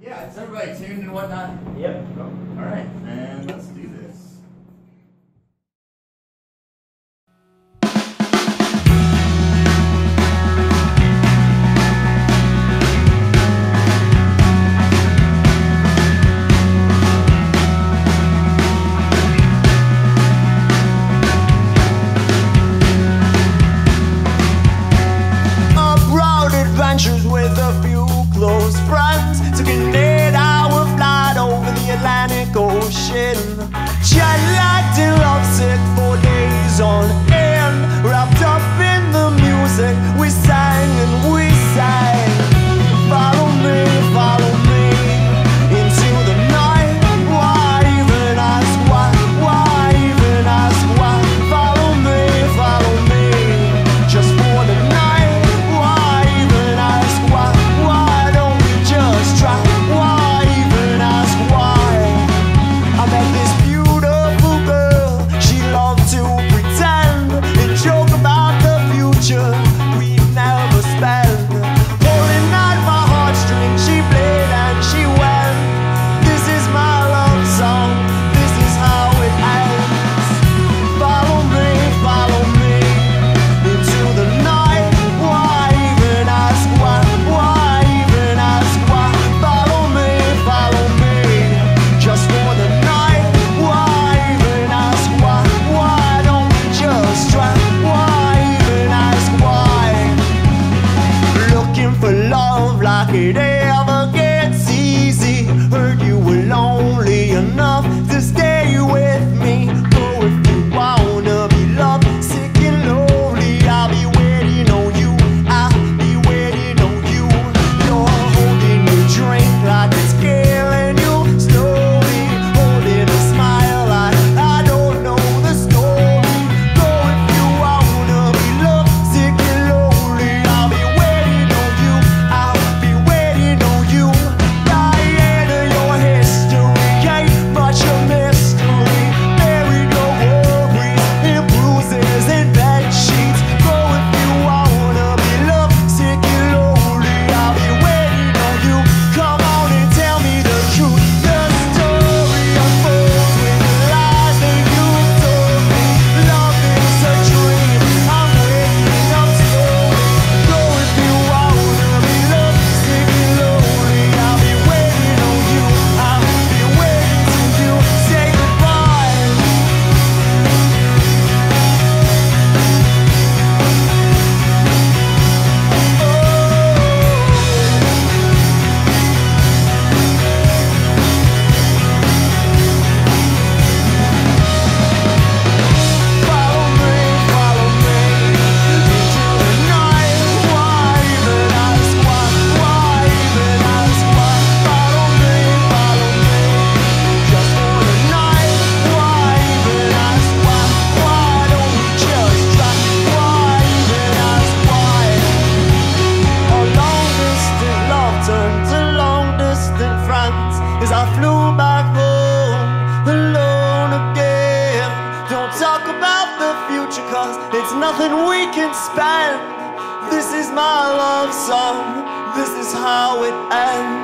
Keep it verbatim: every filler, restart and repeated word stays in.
Yeah, is everybody tuned and whatnot? Yep. All right, and let's do this. Abroad adventures with a few close friends. Took an eight-hour flight over the Atlantic Ocean. Jet-lagged and lovesick for days on end. Wrapped up in the music, we sang and we sang. Follow me, follow me into the night. Why even ask why? Why even ask why? Follow me, follow me, just for the night. Why even ask why? Why don't we just try? Why even ask why? I met this beautiful girl. She loved to pretend and joke about the future we never spend. Pulling at my heartstrings, she played and she went. This is my love song. This is how it ends. Follow me, follow me into the night. Why even ask why? Why even ask why? Follow me, follow me, just for the night. Why even ask why? Why don't we just try? Why even ask why? Looking for love like it ever gets easy. Heard you were lonely enough to stay with me. Oh, if you wanna be loved, sick and lonely, I'll be waiting on you. I'll be waiting on you. You're holding your drink like it's killing you. Slowly holding a smile like I don't know the story. Go if you wanna be loved, sick and lonely, I'll be waiting on you. I'll be waiting on you. Diana, your history ain't much a mystery. Buried your worries in bruises and bed sheets. Go if you wanna be loved, sick and lonely, I'll be waiting on you. Come on and tell me the truth. The story unfolds with the lies that you told me. Love is a dream, I'm waking up slowly. Go if you wanna be loved, sick and lonely, I'll be waiting on you. I'll be waiting till you say goodbye. Follow me, follow me into the night. Why even ask why? Why even ask why? Follow me, follow me, just for the night. Why even ask why? Why don't we just try? Why even ask why? A long distant love turned to long distant friends as I flew back home alone again. Don't talk about the future, cause it's nothing we can spend. This is my love song, this is how it ends.